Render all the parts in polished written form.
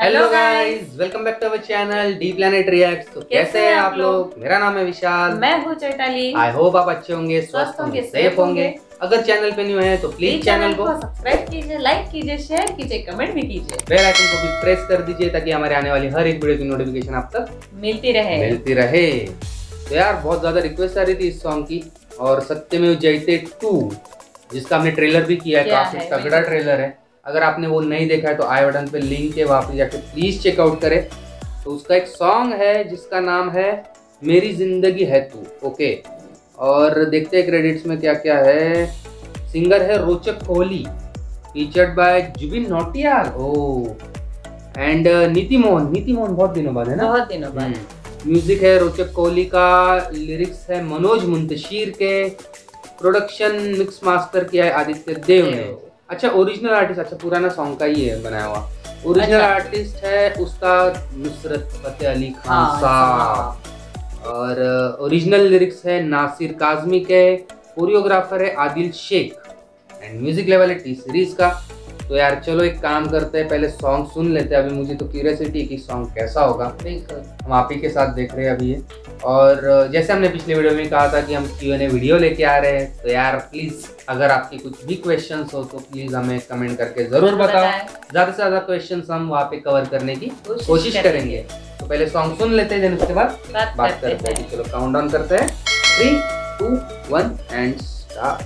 Hello guys, welcome back to our channel the planet reacts. तो कैसे हैं आप लोग? मेरा नाम है विशाल, मैं हूँ चैताली। आई होप आप अच्छे होंगे, स्वस्थ होंगे, सेफ होंगे। अगर चैनल पे न्यू है तो प्लीज चैनल को सब्सक्राइब कीजिए, लाइक कीजिए, शेयर कीजिए, कमेंट भी कीजिए, बेल आइकन को भी प्रेस कर दीजिए ताकि हमारे आने वाली हर एक वीडियो की नोटिफिकेशन आप तक मिलती रहे। तो यार बहुत ज्यादा रिक्वेस्ट आ रही थी इस सॉन्ग की, और सत्यमेव जयते 2 जिसका हमने ट्रेलर भी किया है, काफी तगड़ा ट्रेलर है। अगर आपने वो नहीं देखा है तो आई बटन पे लिंक है, वहाँ पे जाके प्लीज चेकआउट करें। तो उसका एक सॉन्ग है जिसका नाम है मेरी जिंदगी है तू। ओके, और देखते हैं क्रेडिट्स में क्या क्या है। सिंगर है Rochak Kohli, featured by Jubin Nautiyal and Neeti Mohan बहुत दिनों बाद है ना, बहुत दिनों बाद। म्यूजिक है रोचक कोहली का, लिरिक्स है मनोज मुंतशिर के, प्रोडक्शन मिक्स मास्टर किया है आदित्य देव ने। अच्छा, ओरिजिनल आर्टिस्ट, अच्छा पुराना सॉन्ग का ही है बनाया हुआ। ओरिजिनल आर्टिस्ट है उस्ताद नुसरत फतेह अली खान साहब, और ओरिजिनल लिरिक्स है नासिर काजमी के, कोरियोग्राफर है Adil Shaikh, and music level है टी सीरीज का। तो यार चलो एक काम करते हैं, पहले सॉन्ग सुन लेते हैं। अभी मुझे तो क्यूरियोसिटी है कि सॉन्ग कैसा होगा। बिल्कुल, हम आप ही के साथ देख रहे हैं अभी ये। और जैसे हमने पिछले वीडियो में कहा था कि हम Q&A वीडियो लेके आ रहे हैं, तो यार प्लीज अगर आपके कुछ भी क्वेश्चंस हो तो प्लीज हमें कमेंट करके जरूर बताओ। ज्यादा से ज्यादा क्वेश्चंस हम वहाँ पे कवर करने की कोशिश करेंगे। तो पहले सॉन्ग सुन लेते हैं, उसके बाद बात करते हैं। चलो काउंटडाउन करते हैं, 3, 2, 1 एंड स्टार्ट।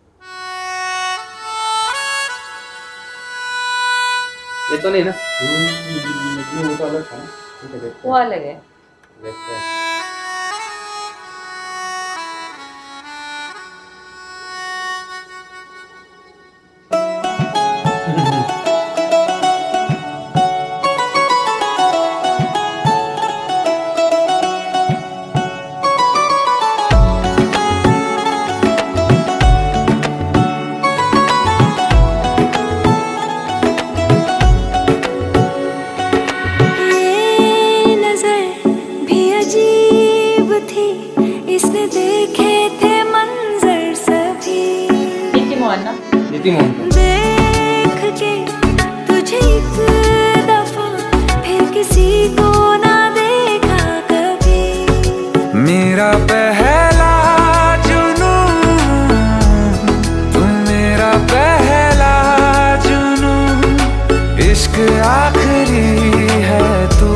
ये तो नहीं ना, वो अलग है। देखते हैं। नीति मोहन देख के तुझे एक दफा फिर किसी को ना देखा कभी, मेरा पहला जुनून तुम, मेरा पहला जुनून, इश्क आखिरी है तू,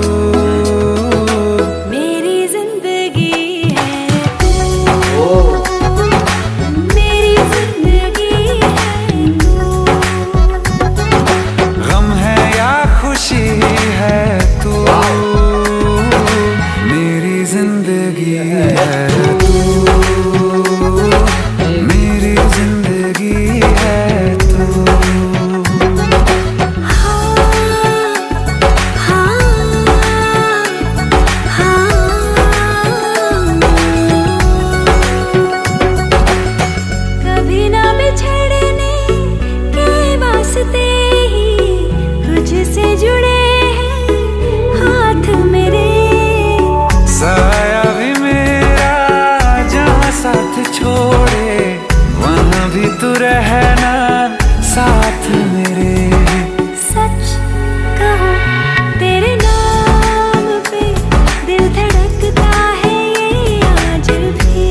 मेरी जिंदगी है तू, छोड़े वहाँ भी तू रहना साथ मेरे। सच कहो तेरे नाम पे दिल धड़कता है ये आज भी,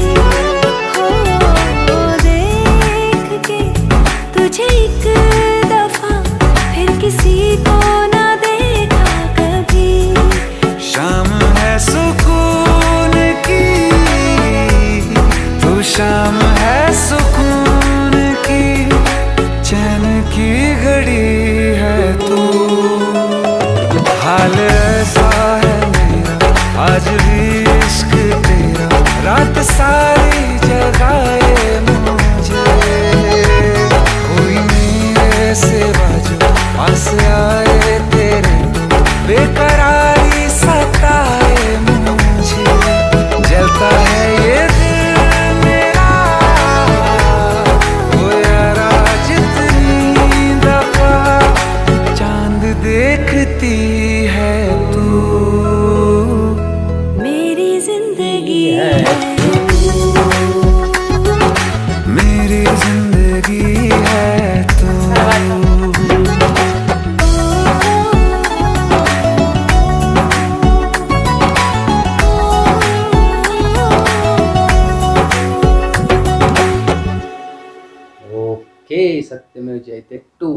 हो देख के तुझे एक दफा फिर किसी को ना देखा कभी, शाम है सुकून की, शाम है सुकून की, चैन की घड़ी है तू, हाल ऐसा है मेरा आज भी इश्क तेरा, रात सारी जगाए मुझे, कोई मेरे से बाजू पास आए तेरे, बेकरारी सताए मुझे, जलता है ये देखती है तू, मेरी जिंदगी है तू। हे सत्यमेव जयते 2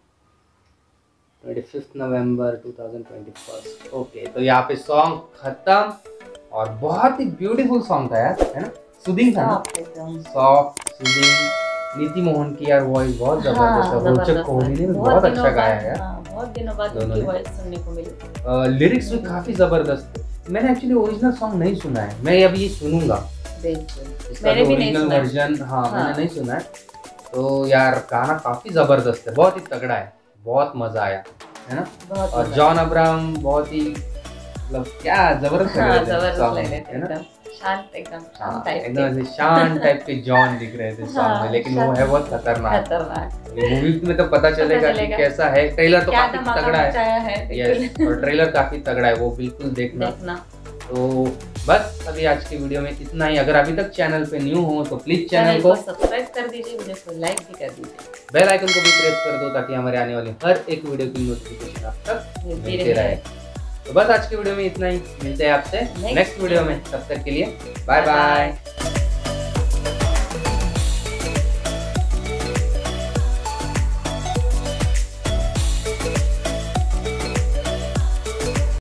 25 नवंबर 2021। ओके, तो यहाँ पे सॉन्ग खत्म और बहुत ही ब्यूटीफुल सॉन्ग था यार, है ना? सूदिंग था ना, सॉफ्ट सूदिंग। नीति मोहन की यार वॉइस बहुत जबरदस्त है, रोचक कोहली ने बहुत अच्छा गाया है यार। बहुत दिनों बाद उनकी वॉइस सुनने को मिली। लिरिक्स भी काफी जबरदस्त है। मैंने एक्चुअली ओरिजिनल सॉन्ग नहीं सुना है, मैं अभी ये सुनूंगा। मैंने भी नहीं सुना वर्जन, हाँ मैंने नहीं सुना है। तो यार गाना काफी जबरदस्त है, बहुत ही तगड़ा है, बहुत मजा आया, है ना? और जॉन अब्राहम बहुत ही मतलब क्या जबरदस्त है ना? शांत एकदम शांत टाइप के जॉन दिख रहे थे सॉन्ग में, लेकिन वो है बहुत खतरनाक। मूवी में तो पता चलेगा कि कैसा है। ट्रेलर तो काफी तगड़ा है। यस, और ट्रेलर काफी तगड़ा है, वो बिल्कुल देखना। तो बस अभी आज की वीडियो में इतना ही। अगर अभी तक चैनल पे न्यू हो तो प्लीज चैनल को सब्सक्राइब कर दीजिए, वीडियो को लाइक भी कर दीजिए, बेल आइकन को भी प्रेस कर दो ताकि हमारे आने वाली हर एक वीडियो की नोटिफिकेशन आप तक मिलती रहे। तो बस आज की वीडियो में इतना ही, मिलते हैं आपसे नेक्स्ट वीडियो में। तब तक के लिए बाय बाय।